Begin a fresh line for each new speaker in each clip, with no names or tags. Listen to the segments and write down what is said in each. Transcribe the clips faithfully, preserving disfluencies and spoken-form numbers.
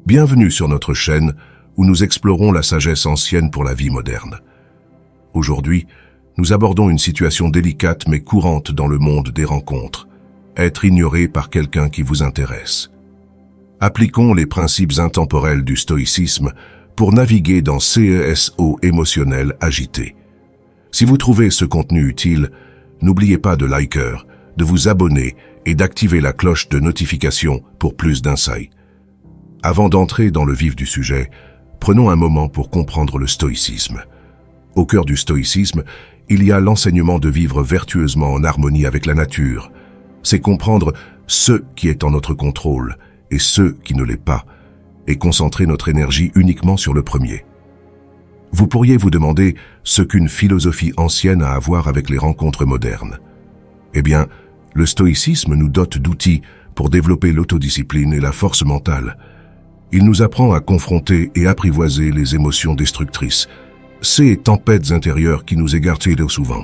Bienvenue sur notre chaîne où nous explorons la sagesse ancienne pour la vie moderne. Aujourd'hui, nous abordons une situation délicate mais courante dans le monde des rencontres, être ignoré par quelqu'un qui vous intéresse. Appliquons les principes intemporels du stoïcisme pour naviguer dans ces eaux émotionnelles agitées. Si vous trouvez ce contenu utile, n'oubliez pas de liker, de vous abonner et d'activer la cloche de notification pour plus d'insights. Avant d'entrer dans le vif du sujet, prenons un moment pour comprendre le stoïcisme. Au cœur du stoïcisme, il y a l'enseignement de vivre vertueusement en harmonie avec la nature. C'est comprendre ce qui est en notre contrôle et ce qui ne l'est pas, et concentrer notre énergie uniquement sur le premier. Vous pourriez vous demander ce qu'une philosophie ancienne a à voir avec les rencontres modernes. Eh bien, le stoïcisme nous dote d'outils pour développer l'autodiscipline et la force mentale. Il nous apprend à confronter et apprivoiser les émotions destructrices, ces tempêtes intérieures qui nous égarent trop souvent.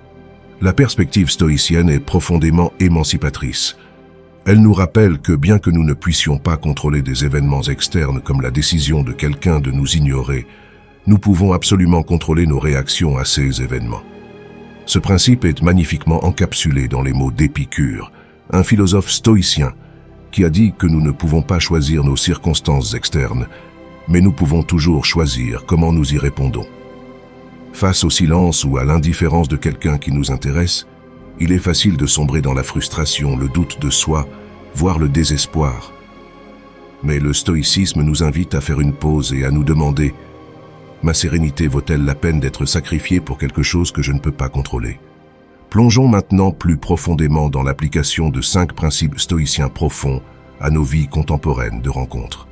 La perspective stoïcienne est profondément émancipatrice. Elle nous rappelle que bien que nous ne puissions pas contrôler des événements externes comme la décision de quelqu'un de nous ignorer, nous pouvons absolument contrôler nos réactions à ces événements. Ce principe est magnifiquement encapsulé dans les mots d'Épicure, un philosophe stoïcien qui a dit que nous ne pouvons pas choisir nos circonstances externes, mais nous pouvons toujours choisir comment nous y répondons. Face au silence ou à l'indifférence de quelqu'un qui nous intéresse, il est facile de sombrer dans la frustration, le doute de soi, voire le désespoir. Mais le stoïcisme nous invite à faire une pause et à nous demander « Ma sérénité vaut-elle la peine d'être sacrifiée pour quelque chose que je ne peux pas contrôler ?» Plongeons maintenant plus profondément dans l'application de cinq principes stoïciens profonds à nos vies contemporaines de rencontres.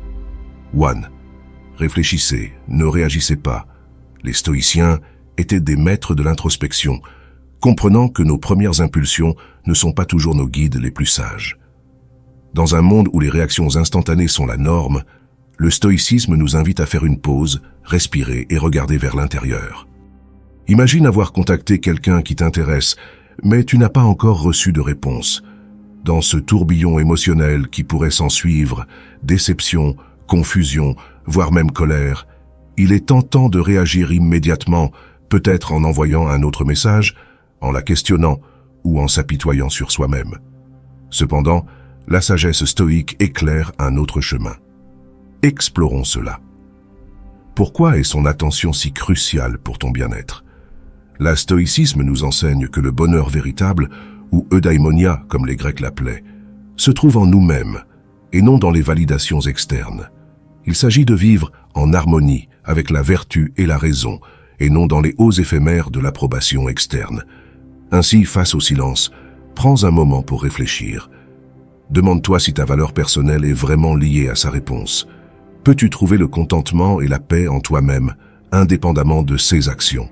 un. Réfléchissez, ne réagissez pas. Les stoïciens étaient des maîtres de l'introspection, comprenant que nos premières impulsions ne sont pas toujours nos guides les plus sages. Dans un monde où les réactions instantanées sont la norme, le stoïcisme nous invite à faire une pause, respirer et regarder vers l'intérieur. Imagine avoir contacté quelqu'un qui t'intéresse, mais tu n'as pas encore reçu de réponse. Dans ce tourbillon émotionnel qui pourrait s'ensuivre, déception, confusion, voire même colère, il est tentant de réagir immédiatement, peut-être en envoyant un autre message, en la questionnant ou en s'apitoyant sur soi-même. Cependant, la sagesse stoïque éclaire un autre chemin. Explorons cela. Pourquoi est son attention si cruciale pour ton bien-être? La stoïcisme nous enseigne que le bonheur véritable, ou eudaimonia comme les Grecs l'appelaient, se trouve en nous-mêmes et non dans les validations externes. Il s'agit de vivre en harmonie avec la vertu et la raison, et non dans les hauts éphémères de l'approbation externe. Ainsi, face au silence, prends un moment pour réfléchir. Demande-toi si ta valeur personnelle est vraiment liée à sa réponse. Peux-tu trouver le contentement et la paix en toi-même, indépendamment de ses actions?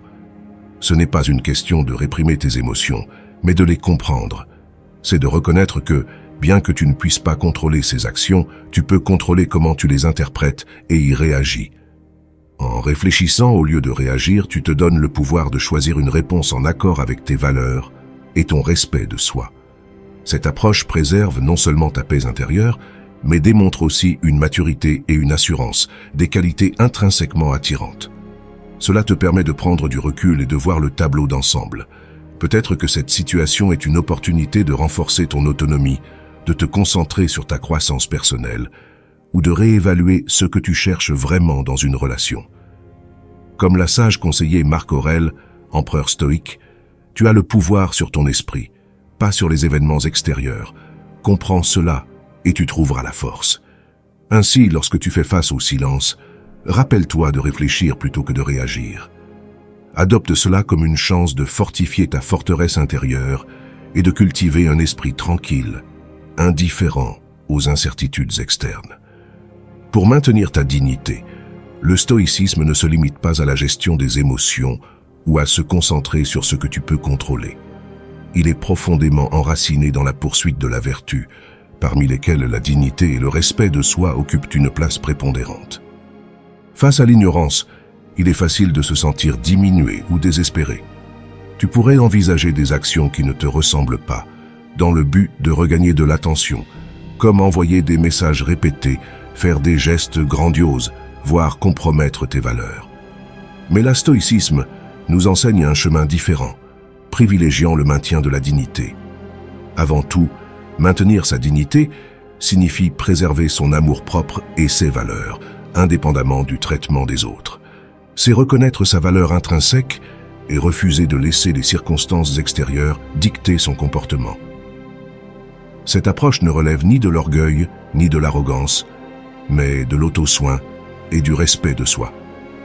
Ce n'est pas une question de réprimer tes émotions, mais de les comprendre. C'est de reconnaître que, bien que tu ne puisses pas contrôler ces actions, tu peux contrôler comment tu les interprètes et y réagis. En réfléchissant au lieu de réagir, tu te donnes le pouvoir de choisir une réponse en accord avec tes valeurs et ton respect de soi. Cette approche préserve non seulement ta paix intérieure, mais démontre aussi une maturité et une assurance, des qualités intrinsèquement attirantes. Cela te permet de prendre du recul et de voir le tableau d'ensemble. Peut-être que cette situation est une opportunité de renforcer ton autonomie, de te concentrer sur ta croissance personnelle, ou de réévaluer ce que tu cherches vraiment dans une relation. Comme l'a sage conseillé Marc Aurèle, empereur stoïque, tu as le pouvoir sur ton esprit, pas sur les événements extérieurs. Comprends cela et tu trouveras la force. Ainsi, lorsque tu fais face au silence, rappelle-toi de réfléchir plutôt que de réagir. Adopte cela comme une chance de fortifier ta forteresse intérieure et de cultiver un esprit tranquille, indifférent aux incertitudes externes. Pour maintenir ta dignité, le stoïcisme ne se limite pas à la gestion des émotions ou à se concentrer sur ce que tu peux contrôler. Il est profondément enraciné dans la poursuite de la vertu, parmi lesquelles la dignité et le respect de soi occupent une place prépondérante. Face à l'ignorance, il est facile de se sentir diminué ou désespéré. Tu pourrais envisager des actions qui ne te ressemblent pas, dans le but de regagner de l'attention, comme envoyer des messages répétés faire des gestes grandioses, voire compromettre tes valeurs. Mais le stoïcisme nous enseigne un chemin différent, privilégiant le maintien de la dignité. Avant tout, maintenir sa dignité signifie préserver son amour-propre et ses valeurs, indépendamment du traitement des autres. C'est reconnaître sa valeur intrinsèque et refuser de laisser les circonstances extérieures dicter son comportement. Cette approche ne relève ni de l'orgueil, ni de l'arrogance, mais de l'auto-soin et du respect de soi.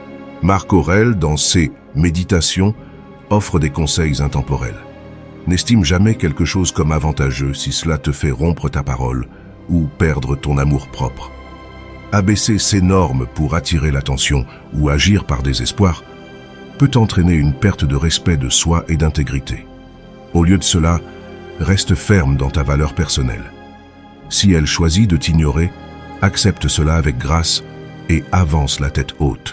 Marc Aurèle, dans ses « Méditations », offre des conseils intemporels. N'estime jamais quelque chose comme avantageux si cela te fait rompre ta parole ou perdre ton amour-propre. Abaisser ses normes pour attirer l'attention ou agir par désespoir peut entraîner une perte de respect de soi et d'intégrité. Au lieu de cela, reste ferme dans ta valeur personnelle. Si elle choisit de t'ignorer, accepte cela avec grâce et avance la tête haute.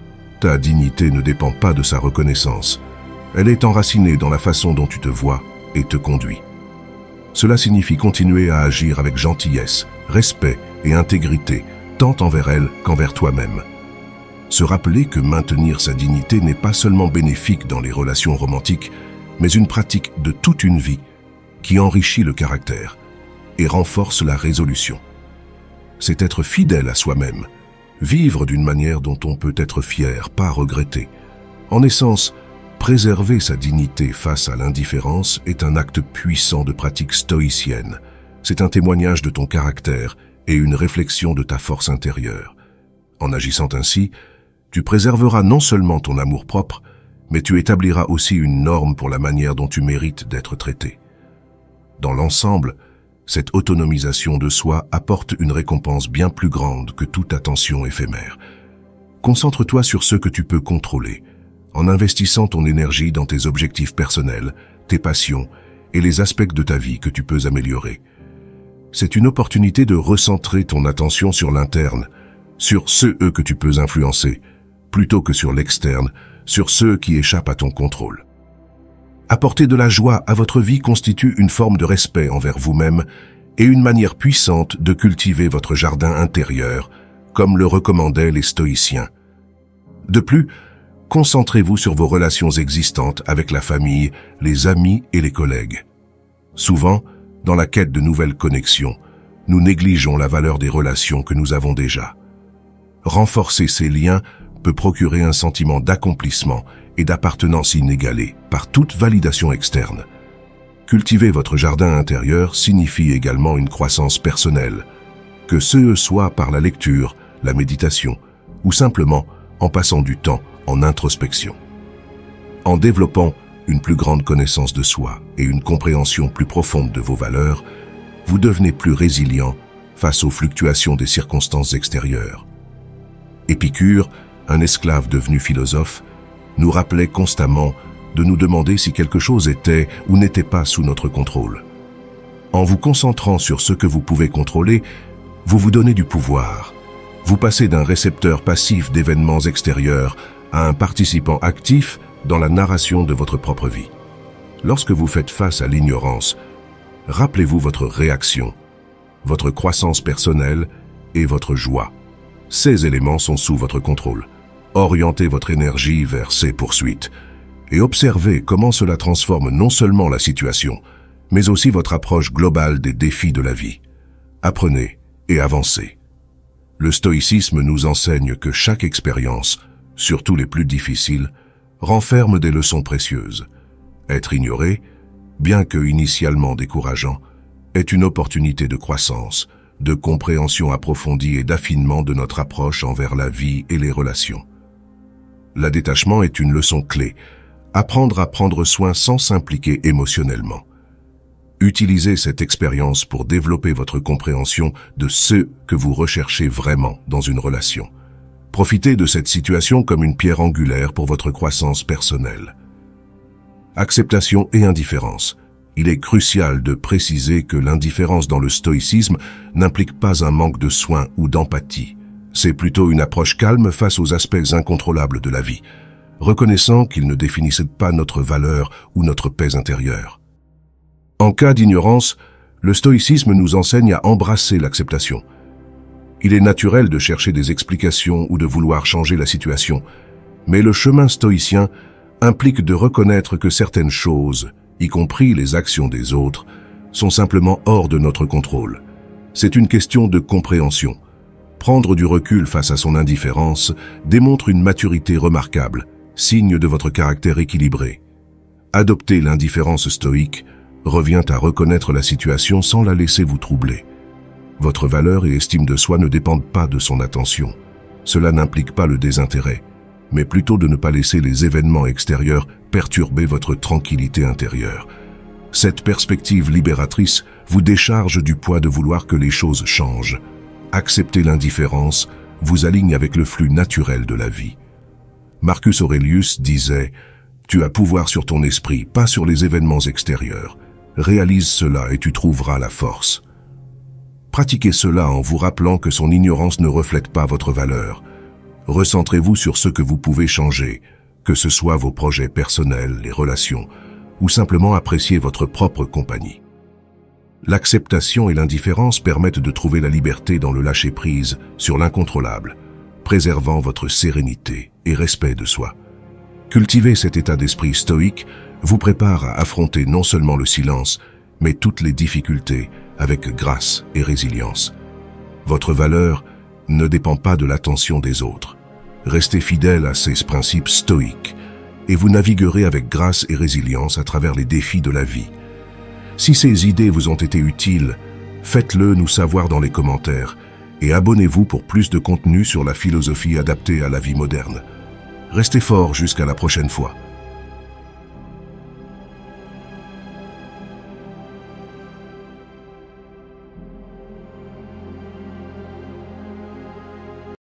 Ta dignité ne dépend pas de sa reconnaissance. Elle est enracinée dans la façon dont tu te vois et te conduis. Cela signifie continuer à agir avec gentillesse, respect et intégrité, tant envers elle qu'envers toi-même. Se rappeler que maintenir sa dignité n'est pas seulement bénéfique dans les relations romantiques, mais une pratique de toute une vie qui enrichit le caractère et renforce la résolution. C'est être fidèle à soi-même, vivre d'une manière dont on peut être fier, pas regretter. En essence, préserver sa dignité face à l'indifférence est un acte puissant de pratique stoïcienne. C'est un témoignage de ton caractère et une réflexion de ta force intérieure. En agissant ainsi, tu préserveras non seulement ton amour-propre, mais tu établiras aussi une norme pour la manière dont tu mérites d'être traité. Dans l'ensemble, cette autonomisation de soi apporte une récompense bien plus grande que toute attention éphémère. Concentre-toi sur ce que tu peux contrôler, en investissant ton énergie dans tes objectifs personnels, tes passions et les aspects de ta vie que tu peux améliorer. C'est une opportunité de recentrer ton attention sur l'interne, sur ceux eux que tu peux influencer, plutôt que sur l'externe, sur ceux qui échappent à ton contrôle. Apporter de la joie à votre vie constitue une forme de respect envers vous-même et une manière puissante de cultiver votre jardin intérieur, comme le recommandaient les stoïciens. De plus, concentrez-vous sur vos relations existantes avec la famille, les amis et les collègues. Souvent, dans la quête de nouvelles connexions, nous négligeons la valeur des relations que nous avons déjà. Renforcer ces liens peut procurer un sentiment d'accomplissement et d'appartenance inégalée par toute validation externe. Cultiver votre jardin intérieur signifie également une croissance personnelle, que ce soit par la lecture, la méditation ou simplement en passant du temps en introspection. En développant une plus grande connaissance de soi et une compréhension plus profonde de vos valeurs, vous devenez plus résilient face aux fluctuations des circonstances extérieures. Épicure, un esclave devenu philosophe, nous rappelait constamment de nous demander si quelque chose était ou n'était pas sous notre contrôle. En vous concentrant sur ce que vous pouvez contrôler, vous vous donnez du pouvoir. Vous passez d'un récepteur passif d'événements extérieurs à un participant actif dans la narration de votre propre vie. Lorsque vous faites face à l'ignorance, rappelez-vous votre réaction, votre croissance personnelle et votre joie. Ces éléments sont sous votre contrôle. Orientez votre énergie vers ces poursuites et observez comment cela transforme non seulement la situation, mais aussi votre approche globale des défis de la vie. Apprenez et avancez. Le stoïcisme nous enseigne que chaque expérience, surtout les plus difficiles, renferme des leçons précieuses. Être ignoré, bien que initialement décourageant, est une opportunité de croissance, de compréhension approfondie et d'affinement de notre approche envers la vie et les relations. Le détachement est une leçon clé, apprendre à prendre soin sans s'impliquer émotionnellement. Utilisez cette expérience pour développer votre compréhension de ce que vous recherchez vraiment dans une relation. Profitez de cette situation comme une pierre angulaire pour votre croissance personnelle. Acceptation et indifférence. Il est crucial de préciser que l'indifférence dans le stoïcisme n'implique pas un manque de soin ou d'empathie. C'est plutôt une approche calme face aux aspects incontrôlables de la vie, reconnaissant qu'ils ne définissent pas notre valeur ou notre paix intérieure. En cas d'ignorance, le stoïcisme nous enseigne à embrasser l'acceptation. Il est naturel de chercher des explications ou de vouloir changer la situation, mais le chemin stoïcien implique de reconnaître que certaines choses, y compris les actions des autres, sont simplement hors de notre contrôle. C'est une question de compréhension. Prendre du recul face à son indifférence démontre une maturité remarquable, signe de votre caractère équilibré. Adopter l'indifférence stoïque revient à reconnaître la situation sans la laisser vous troubler. Votre valeur et estime de soi ne dépendent pas de son attention. Cela n'implique pas le désintérêt, mais plutôt de ne pas laisser les événements extérieurs perturber votre tranquillité intérieure. Cette perspective libératrice vous décharge du poids de vouloir que les choses changent. Accepter l'indifférence vous aligne avec le flux naturel de la vie. Marcus Aurelius disait « Tu as pouvoir sur ton esprit, pas sur les événements extérieurs. Réalise cela et tu trouveras la force. » Pratiquez cela en vous rappelant que son ignorance ne reflète pas votre valeur. Recentrez-vous sur ce que vous pouvez changer, que ce soit vos projets personnels, les relations, ou simplement apprécier votre propre compagnie. L'acceptation et l'indifférence permettent de trouver la liberté dans le lâcher-prise sur l'incontrôlable, préservant votre sérénité et respect de soi. Cultiver cet état d'esprit stoïque vous prépare à affronter non seulement le silence, mais toutes les difficultés avec grâce et résilience. Votre valeur ne dépend pas de l'attention des autres. Restez fidèle à ces principes stoïques et vous naviguerez avec grâce et résilience à travers les défis de la vie. Si ces idées vous ont été utiles, faites-le nous savoir dans les commentaires et abonnez-vous pour plus de contenu sur la philosophie adaptée à la vie moderne. Restez forts jusqu'à la prochaine fois.